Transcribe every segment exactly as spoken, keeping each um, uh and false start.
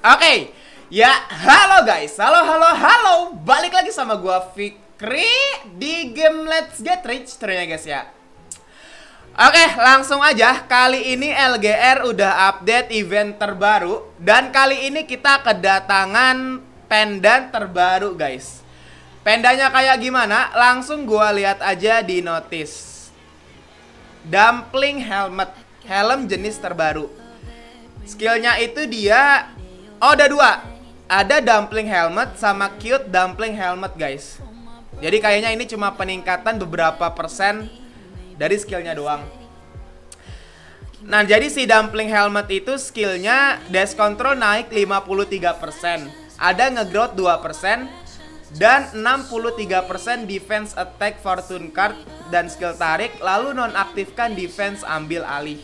Oke, ya halo guys, halo halo halo, balik lagi sama gua Fikri di game Let's Get Rich ternyata guys ya. Oke, langsung aja. Kali ini L G R udah update event terbaru dan kali ini kita kedatangan pendan terbaru guys. Pendanya kayak gimana? Langsung gua lihat aja di notice. Dumpling helmet, helm jenis terbaru. Skillnya itu dia, oh ada dua. Ada dumpling helmet sama cute dumpling helmet guys. Jadi kayaknya ini cuma peningkatan beberapa persen dari skillnya doang. Nah jadi si dumpling helmet itu skillnya dash control naik lima puluh tiga persen, ada nge-growth dua persen, dan enam puluh tiga persen defense attack fortune card dan skill tarik. Lalu nonaktifkan defense ambil alih.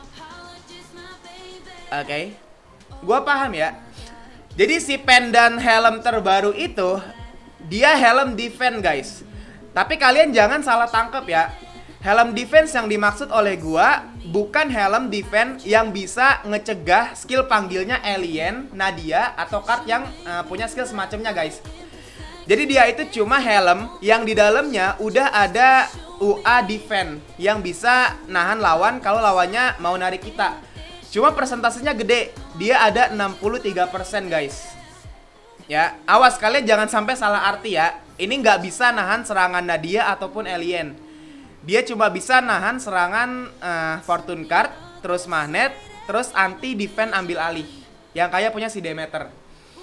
Oke, okay. Gua paham ya. Jadi si pendan helm terbaru itu dia helm defense guys. Tapi kalian jangan salah tangkap ya. Helm defense yang dimaksud oleh gua bukan helm defense yang bisa ngecegah skill panggilnya alien, Nadia, atau card yang uh, punya skill semacamnya guys. Jadi dia itu cuma helm yang di dalamnya udah ada U A defense yang bisa nahan lawan kalau lawannya mau narik kita. Cuma persentasenya gede, dia ada enam puluh tiga persen guys. Ya, awas kalian jangan sampai salah arti ya. Ini nggak bisa nahan serangan Nadia ataupun alien. Dia cuma bisa nahan serangan uh, fortune card, terus magnet, terus anti defense ambil alih. Yang kayak punya si Demeter.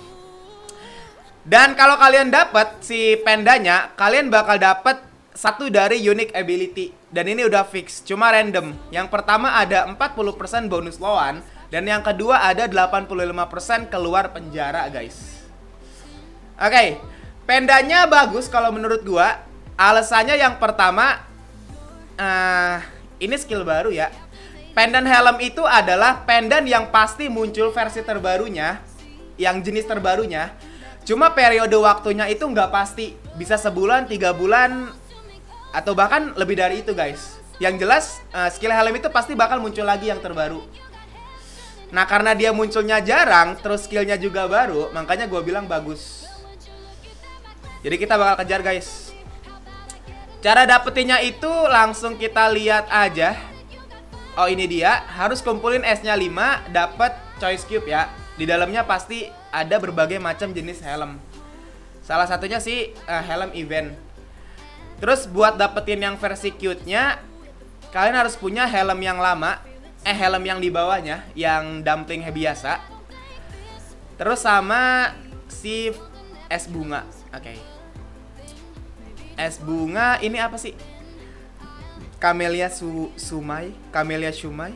Dan kalau kalian dapat si pendanya, kalian bakal dapat satu dari unique ability. Dan ini udah fix, cuma random. Yang pertama ada empat puluh persen bonus lawan, dan yang kedua ada delapan puluh lima persen keluar penjara guys. Oke, okay. Pendanya bagus kalau menurut gua. Alasannya yang pertama, uh, ini skill baru ya. Pendan helm itu adalah pendan yang pasti muncul versi terbarunya, yang jenis terbarunya. Cuma periode waktunya itu nggak pasti, bisa sebulan, tiga bulan, atau bahkan lebih dari itu guys. Yang jelas uh, skill helm itu pasti bakal muncul lagi yang terbaru. Nah karena dia munculnya jarang, terus skillnya juga baru, makanya gue bilang bagus. Jadi kita bakal kejar guys. Cara dapetinnya itu langsung kita lihat aja. Oh ini dia, harus kumpulin S-nya lima, dapat choice cube ya. Di dalamnya pasti ada berbagai macam jenis helm. Salah satunya sih uh, helm event. Terus buat dapetin yang versi cute-nya, kalian harus punya helm yang lama. Eh helm yang di bawahnya, yang dumpling biasa. Terus sama si es bunga. Oke, okay. Es bunga ini apa sih? Camellia su Sumai, Camellia Shumai.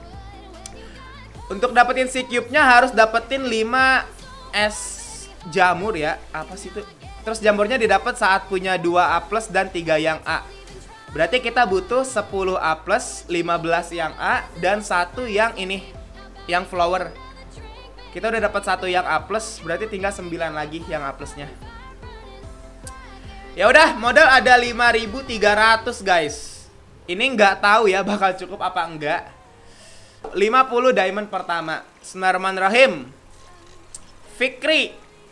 Untuk dapetin si cube-nya harus dapetin lima es jamur ya. Apa sih itu? Terus jamurnya didapat saat punya dua A plus dan tiga yang A. Berarti kita butuh sepuluh A plus, lima belas yang A, dan satu yang ini, yang flower. Kita udah dapat satu yang A plus, berarti tinggal sembilan lagi yang A plusnya. Ya udah, modal ada lima ribu tiga ratus guys. Ini nggak tahu ya bakal cukup apa enggak. lima puluh diamond pertama. Bismillahirrahmanirrahim. Fikri.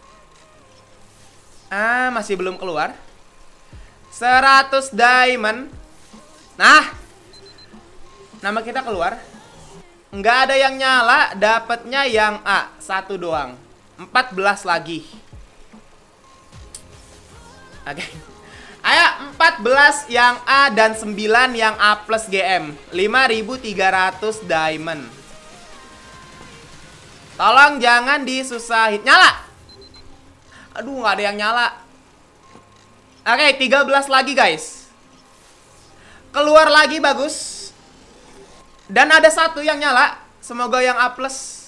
Ah, masih belum keluar. seratus diamond. Nah, nama kita keluar. Nggak ada yang nyala, dapatnya yang A, satu doang. empat belas lagi. Oke. Okay. Ayo, empat belas yang A dan sembilan yang A plus G M. lima ribu tiga ratus diamond. Tolong jangan disusahin. Nyala. Aduh, nggak ada yang nyala. Oke, okay, tiga belas lagi guys. Keluar lagi, bagus. Dan ada satu yang nyala. Semoga yang A plus.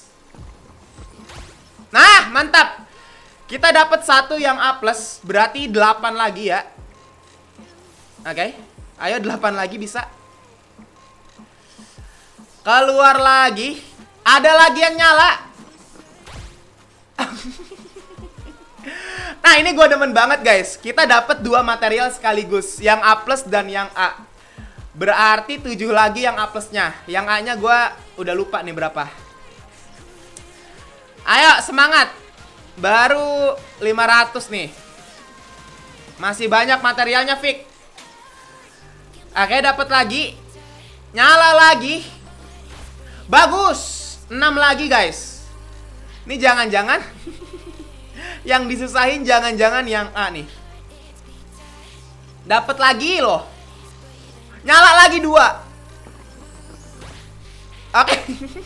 Nah, mantap. Kita dapat satu yang A plus. Berarti delapan lagi ya. Oke, okay. Ayo delapan lagi bisa. Keluar lagi. Ada lagi yang nyala. Nah ini gue demen banget guys. Kita dapat dua material sekaligus, yang A plus dan yang A. Berarti tujuh lagi yang A plusnya. Yang A nya gue udah lupa nih berapa. Ayo semangat. Baru lima ratus nih. Masih banyak materialnya, Fik. Oke, dapat lagi. Nyala lagi. Bagus. enam lagi, guys. Ini jangan-jangan yang disusahin jangan-jangan yang A nih. Dapat lagi loh. Nyala lagi dua. Oke.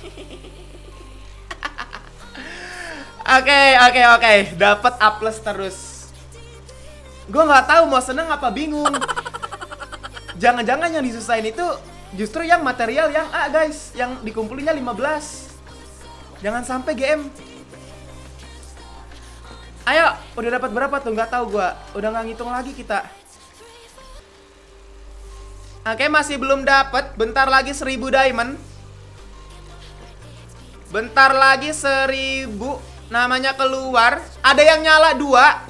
Oke, oke, oke. Dapat A plus terus. Gue nggak tahu mau seneng apa bingung. Jangan-jangan yang disusahin itu justru yang material yang A, guys. Yang dikumpulinnya lima belas. Jangan sampai G M. Ayo, udah dapat berapa tuh? Nggak tahu gua. Udah nggak ngitung lagi kita. Oke, masih belum dapat. Bentar lagi seribu diamond. Bentar lagi seribu. Namanya keluar. Ada yang nyala dua.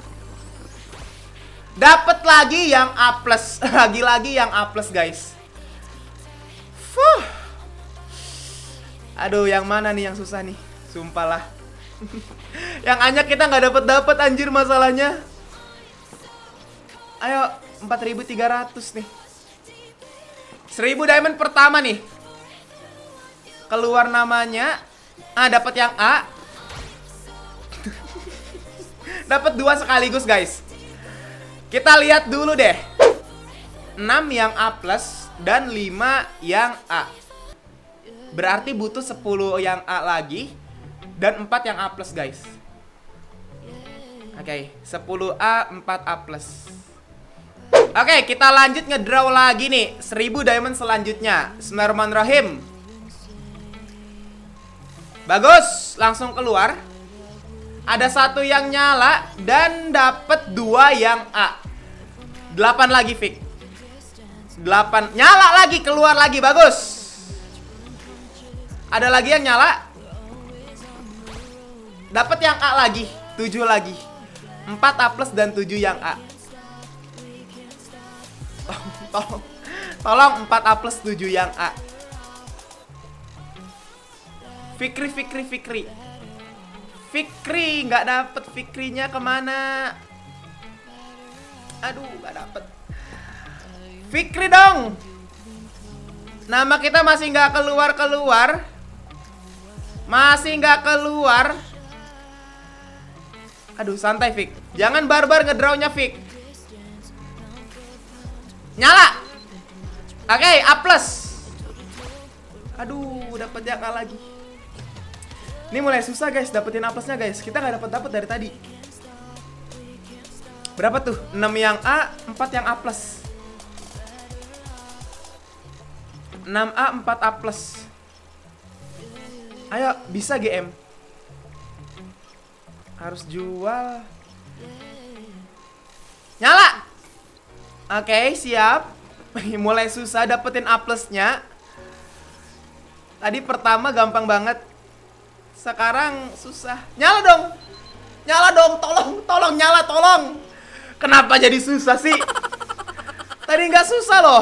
Dapat lagi yang A plus. Lagi-lagi yang A plus, guys. Fuh. Aduh, yang mana nih yang susah nih? Sumpah lah. Yang anyak kita nggak dapet dapet anjir masalahnya. Ayo, empat ribu tiga ratus nih. seribu diamond pertama nih. Keluar namanya. Ah, dapat yang A. Dapat dua sekaligus, guys. Kita lihat dulu deh. enam yang A plus dan lima yang A. Berarti butuh sepuluh yang A lagi dan empat yang A plus, guys. Oke, okay, sepuluh A, empat A plus. Oke, okay, kita lanjut ngedraw lagi nih. seribu diamond selanjutnya. Bismillahirrahmanirrahim. Bagus, langsung keluar. Ada satu yang nyala dan dapat dua yang A. delapan lagi, Fik. delapan nyala lagi, keluar lagi, bagus. Ada lagi yang nyala. Dapat yang A lagi, tujuh lagi. empat A plus dan tujuh yang A. Tolong, tolong empat A plus tujuh yang A. Fikri, Fikri, Fikri. Fikri, nggak dapet. Fikrinya kemana? Aduh, nggak dapet. Fikri dong. Nama kita masih nggak keluar-keluar. Masih nggak keluar. Aduh, santai, Fik. Jangan barbar ngedrawnya, Fik. Nyala. Oke, okay, A plus. Aduh, dapat yang A lagi. Ini mulai susah, guys, dapetin A plusnya, guys. Kita nggak dapat dapat dari tadi. Berapa tuh? enam yang A, empat yang A plus. enam A, empat A plus. Ayo, bisa G M. Harus jual. Nyala. Oke, okay, siap. Mulai susah dapetin A plusnya. Tadi pertama gampang banget. Sekarang susah. Nyala dong. Nyala dong, tolong, tolong nyala, tolong. Kenapa jadi susah sih? Tadi nggak susah loh.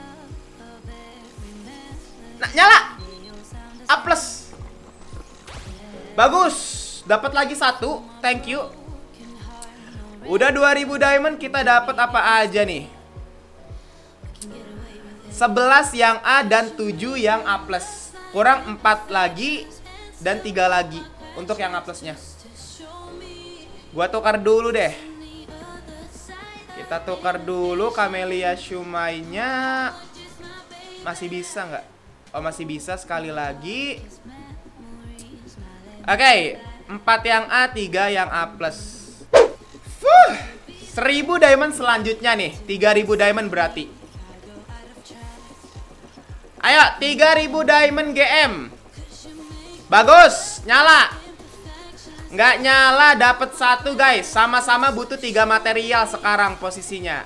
Nah, nyala. A plus. Bagus. Dapat lagi satu. Thank you. Udah dua ribu diamond, kita dapat apa aja nih? sebelas yang A dan tujuh yang A plus. Kurang empat lagi dan tiga lagi untuk yang A plusnya. Gua tukar dulu deh. Kita tukar dulu Camellia Shumai-nya. Masih bisa nggak? Oh, masih bisa sekali lagi. Oke, okay, empat yang A, tiga yang A plus. Fuh, seribu diamond selanjutnya nih. tiga ribu diamond berarti. Ayo, tiga ribu diamond G M. Bagus, nyala. Nggak nyala, dapat satu, guys. Sama-sama butuh tiga material sekarang posisinya.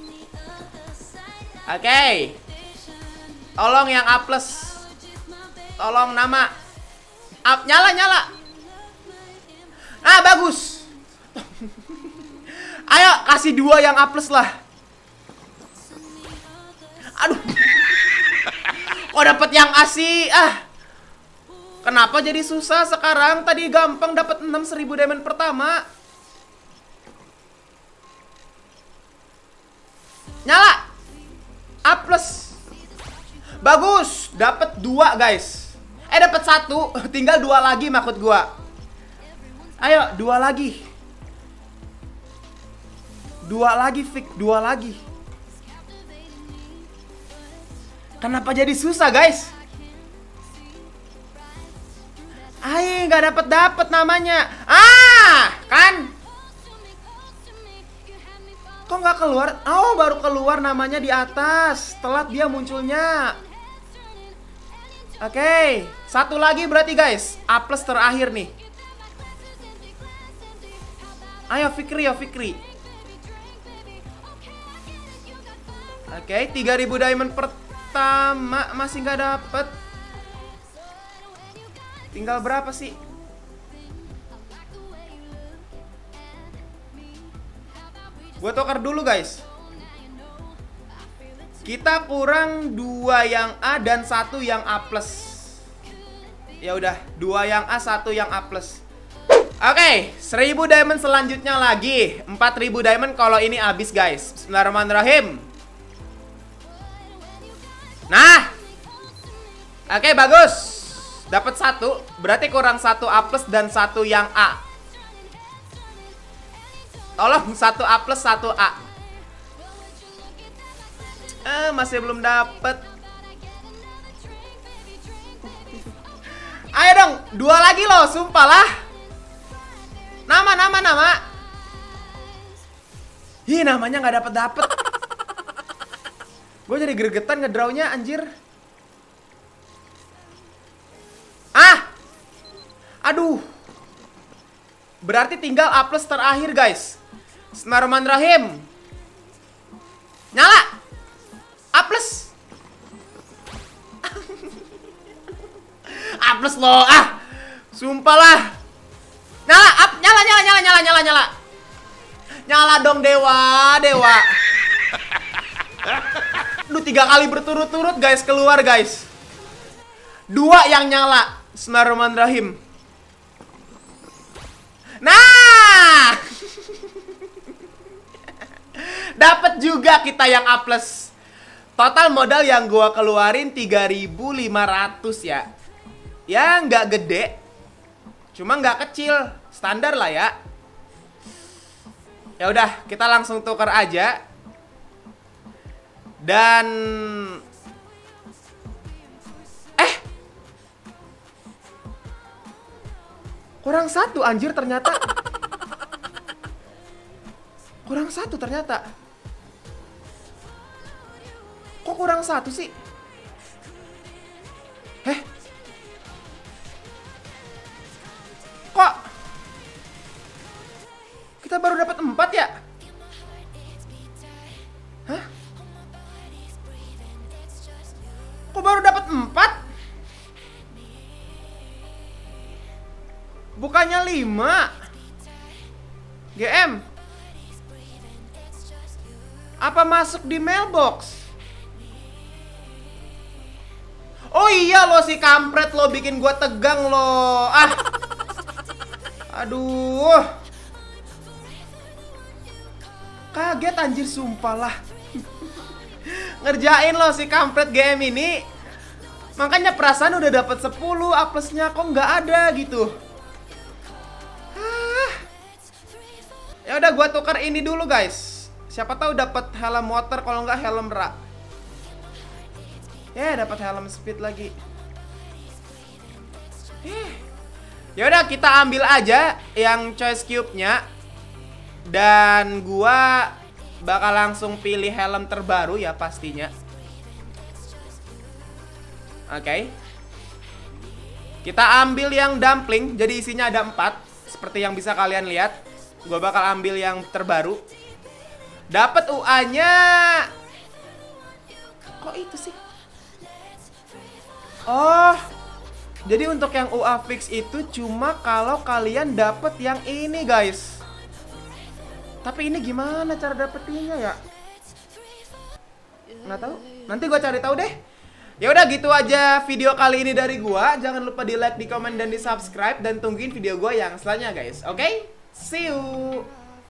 Oke, okay. Tolong yang A plus. Tolong nama. Up, nyala, nyala. Ah, bagus. Ayo, kasih dua yang A plus lah. Aduh. Kok dapat yang A sih? Ah. Kenapa jadi susah sekarang? Tadi gampang dapat enam seribu diamond pertama. Nyala. A plus. Bagus, dapat dua guys. Eh dapat satu, tinggal dua lagi maksud gua. Ayo, dua lagi. Dua lagi, Fik, dua lagi. Kenapa jadi susah, guys? Ayo, nggak dapat dapat namanya. Ah, kan? Kok nggak keluar? Oh, baru keluar namanya di atas. Telat dia munculnya. Oke, okay. Satu lagi berarti guys. A plus terakhir nih. Ayo Fikri, ya Fikri. Oke, okay. tiga ribu diamond pertama masih nggak dapet. Tinggal berapa sih? Gue tukar dulu guys. Kita kurang dua yang A dan satu yang A plus. Ya udah, dua yang A, satu yang A plus. Oke, okay, seribu diamond selanjutnya lagi. empat ribu diamond kalau ini habis guys. Bismillahirrahmanirrahim. Nah. Oke, okay, bagus. Dapat satu, berarti kurang satu A plus dan satu yang A. Tolong satu A plus, satu A. Eh, masih belum dapet. Ayo dong, dua lagi loh, sumpah lah. Nama, nama, nama. Ih, namanya nggak dapet dapet. Gue jadi gregetan ngedrawnya, anjir. Ah, aduh. Berarti tinggal A plus terakhir guys. Bismillahirrahmanirrahim. Nyala. A plus. A plus loh. Ah, sumpah lah. Nyala, up, nyala, nyala, nyala, nyala, nyala, nyala. Nyala dong dewa, dewa. Duh, tiga kali berturut-turut guys keluar guys. Dua yang nyala. Bismillahirrahmanirrahim. Nah. Dapat juga kita yang A plus. Total modal yang gua keluarin tiga ribu lima ratus ya. Ya nggak gede, cuma nggak kecil, standar lah ya. Ya udah, kita langsung tukar aja. Dan eh kurang satu anjir ternyata. Kurang satu ternyata. Kok kurang satu sih? Heh? Kok kita baru dapat empat ya? Hah? Kok baru dapat empat? Bukannya lima? G M. Apa masuk di mailbox? Oh iya lo si kampret lo bikin gua tegang lo. Ah. Aduh. Kaget anjir sumpah lah. Ngerjain lo si kampret G M ini. Makanya perasaan udah dapat sepuluh, A plusnya kok nggak ada gitu. Ah. Ya udah gua tukar ini dulu guys. Siapa tahu dapat helm water, kalau nggak helm rak. Ya, dapat helm speed lagi. Eh. Ya udah kita ambil aja yang choice cube-nya. Dan gua bakal langsung pilih helm terbaru ya pastinya. Oke. Okay. Kita ambil yang dumpling, jadi isinya ada empat. Seperti yang bisa kalian lihat. Gua bakal ambil yang terbaru. Dapat U A-nya. Kok itu sih? Oh, jadi untuk yang U A fix itu cuma kalau kalian dapat yang ini guys. Tapi ini gimana cara dapetinnya ya? Nggak tahu. Nanti gue cari tahu deh. Ya udah gitu aja video kali ini dari gua. Jangan lupa di like, di komen, dan di subscribe, dan tungguin video gua yang selanjutnya guys. Oke? Okay? See you.